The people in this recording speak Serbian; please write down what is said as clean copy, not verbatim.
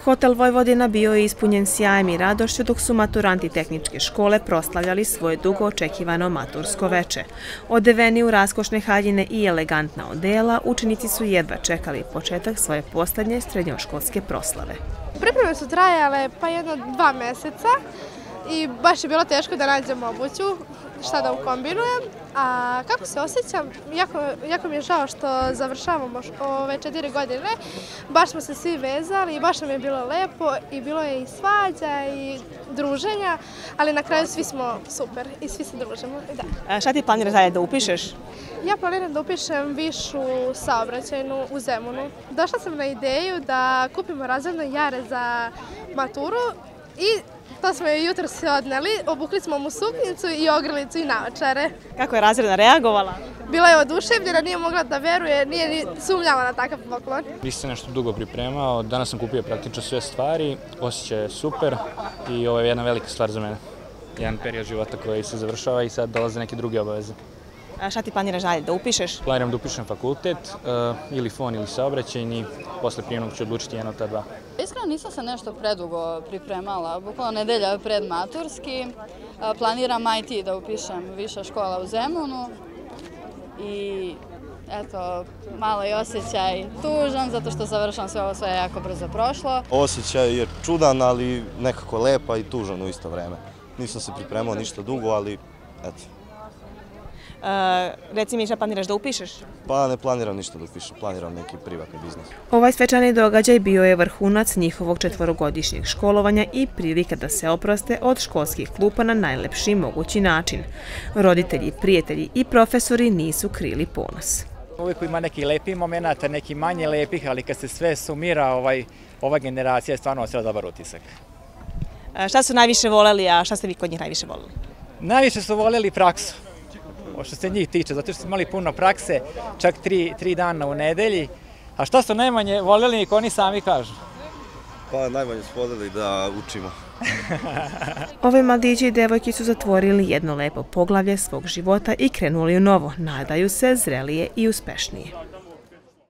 Hotel Vojvodina bio je ispunjen sjajem i radošću dok su maturanti tehničke škole proslavljali svoje dugo očekivano matursko veče. Odeveni u raskošne haljine i elegantna odela, učenici su jedva čekali početak svoje poslednje srednjoškolske proslave. Pripreme su trajale pa jedno 2 meseca i baš je bilo teško da nađem obuću, šta da ukombinujem. A kako se osjećam? Jako mi je žao što završavamo ove 4 godine. Baš smo se svi vezali i baš nam je bilo lepo i bilo je i svađa i druženja, ali na kraju svi smo super i svi se družimo. Da. Šta ti planiraš dalje da upišeš? Ja planiram da upišem višu saobraćajnu u Zemunu. Došla sam na ideju da kupimo razredne jare za maturu i to smo je jutro se odneli, obukli smo mu suknjicu i ogrlicu i naočare. Kako je razredna reagovala? Bila je oduševljena, nije mogla da veruje, nije ni sumnjala na takav poklon. Nisam se nešto dugo pripremao, danas sam kupio praktično sve stvari, osjećaj je super i ovo je jedna velika stvar za mene. Jedan period života koji se završava i sad dolaze neke druge obaveze. A šta ti planiraš dalje da upišeš? Planiram da upišem fakultet, ili fon ili saobraćajni, posle prijemnog ću odlučiti jedno od ta dva. Iskreno nisam se nešto predugo pripremala, bukvalno nedelja pred maturski. Planiram IT da upišem viša škola u Zemunu i eto, malo je osjećaj tužan zato što završam sve ovo, sve je jako brzo prošlo. Osjećaj je čudan, ali nekako lepa i tužan u isto vreme. Nisam se pripremao ništa dugo, ali eto. Reci mi šta planiraš da upišeš? Pa ne planiram ništa da upišem, planiram neki privatni biznis. Ovaj svečani događaj bio je vrhunac njihovog 4-godišnjeg školovanja i prilika da se oproste od školskih klupa na najlepši mogući način. Roditelji, prijatelji i profesori nisu krili ponos. Uvijek ima neki lepi momenata, neki manje lepih, ali kad se sve sumira, ova generacija je stvarno ostavila dobar utisak. Šta su najviše voleli, a šta ste vi kod njih najviše voleli? Najviše su voljeli praksu, što se njih tiče, zato što su imali puno prakse, čak 3 dana u nedelji. A šta su najmanje voljeli, nek oni sami kažu? Pa najmanje su voljeli da učimo. Ovi mladići i devojki su zatvorili jedno lepo poglavlje svog života i krenuli u novo, nadaju se zrelije i uspešnije.